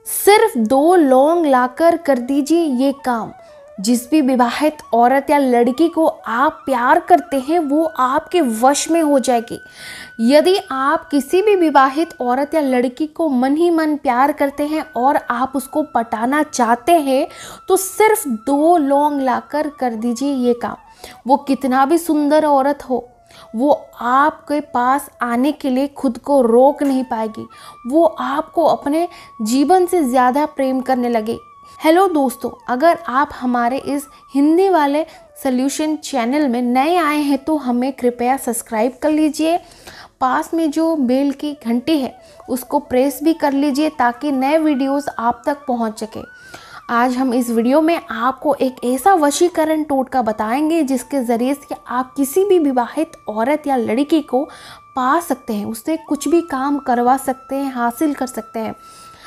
सिर्फ 2 लौंग लाकर कर दीजिए ये काम। जिस भी विवाहित औरत या लड़की को आप प्यार करते हैं वो आपके वश में हो जाएगी। यदि आप किसी भी विवाहित औरत या लड़की को मन ही मन प्यार करते हैं और आप उसको पटाना चाहते हैं तो सिर्फ 2 लौंग लाकर कर दीजिए ये काम। वो कितना भी सुंदर औरत हो, वो आपके पास आने के लिए खुद को रोक नहीं पाएगी। वो आपको अपने जीवन से ज़्यादा प्रेम करने लगे। हेलो दोस्तों, अगर आप हमारे इस हिंदी वाले सॉल्यूशन चैनल में नए आए हैं तो हमें कृपया सब्सक्राइब कर लीजिए। पास में जो बेल की घंटी है उसको प्रेस भी कर लीजिए ताकि नए वीडियोस आप तक पहुंच सके। आज हम इस वीडियो में आपको एक ऐसा वशीकरण टोटका बताएंगे जिसके ज़रिए से आप किसी भी विवाहित औरत या लड़की को पा सकते हैं, उससे कुछ भी काम करवा सकते हैं, हासिल कर सकते हैं।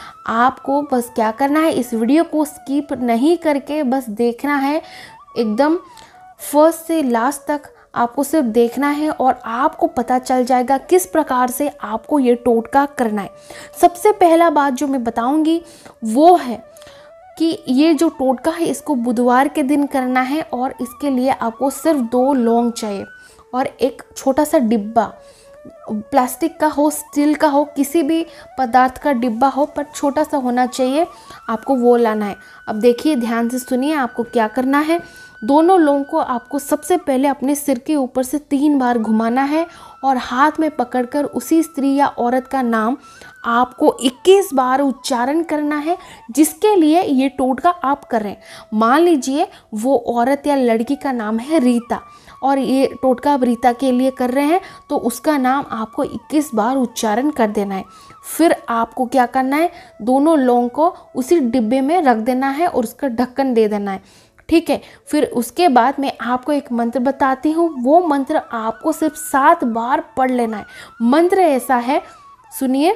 आपको बस क्या करना है, इस वीडियो को स्किप नहीं करके बस देखना है, एकदम फर्स्ट से लास्ट तक आपको सिर्फ देखना है और आपको पता चल जाएगा किस प्रकार से आपको ये टोटका करना है। सबसे पहला बात जो मैं बताऊंगी वो है कि ये जो टोटका है इसको बुधवार के दिन करना है और इसके लिए आपको सिर्फ 2 लौंग चाहिए और एक छोटा सा डिब्बा, प्लास्टिक का हो, स्टील का हो, किसी भी पदार्थ का डिब्बा हो पर छोटा सा होना चाहिए, आपको वो लाना है। अब देखिए, ध्यान से सुनिए आपको क्या करना है। दोनों लौंग को आपको सबसे पहले अपने सिर के ऊपर से 3 बार घुमाना है और हाथ में पकड़कर उसी स्त्री या औरत का नाम आपको 21 बार उच्चारण करना है जिसके लिए ये टोटका आप कर रहे हैं। मान लीजिए वो औरत या लड़की का नाम है रीता और ये टोटका आप रीता के लिए कर रहे हैं तो उसका नाम आपको 21 बार उच्चारण कर देना है। फिर आपको क्या करना है, दोनों लौंग को उसी डिब्बे में रख देना है और उसका ढक्कन दे देना है, ठीक है। फिर उसके बाद मैं आपको एक मंत्र बताती हूँ, वो मंत्र आपको सिर्फ 7 बार पढ़ लेना है। मंत्र ऐसा है, सुनिए,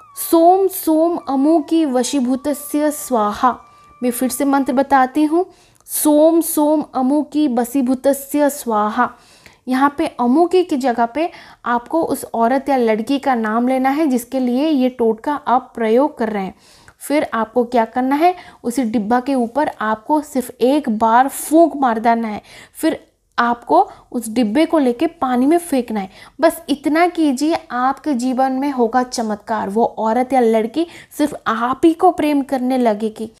सोम सोम अमु की वशीभूतस्य स्वाहा। मैं फिर से मंत्र बताती हूँ, सोम सोम अमु की वशीभूतस्य स्वाहा। यहाँ पे अमुकी की जगह पे आपको उस औरत या लड़की का नाम लेना है जिसके लिए ये टोटका आप प्रयोग कर रहे हैं। फिर आपको क्या करना है, उसी डिब्बा के ऊपर आपको सिर्फ 1 बार फूंक मार देना है। फिर आपको उस डिब्बे को लेके पानी में फेंकना है। बस इतना कीजिए, आपके जीवन में होगा चमत्कार। वो औरत या लड़की सिर्फ आप ही को प्रेम करने लगेगी।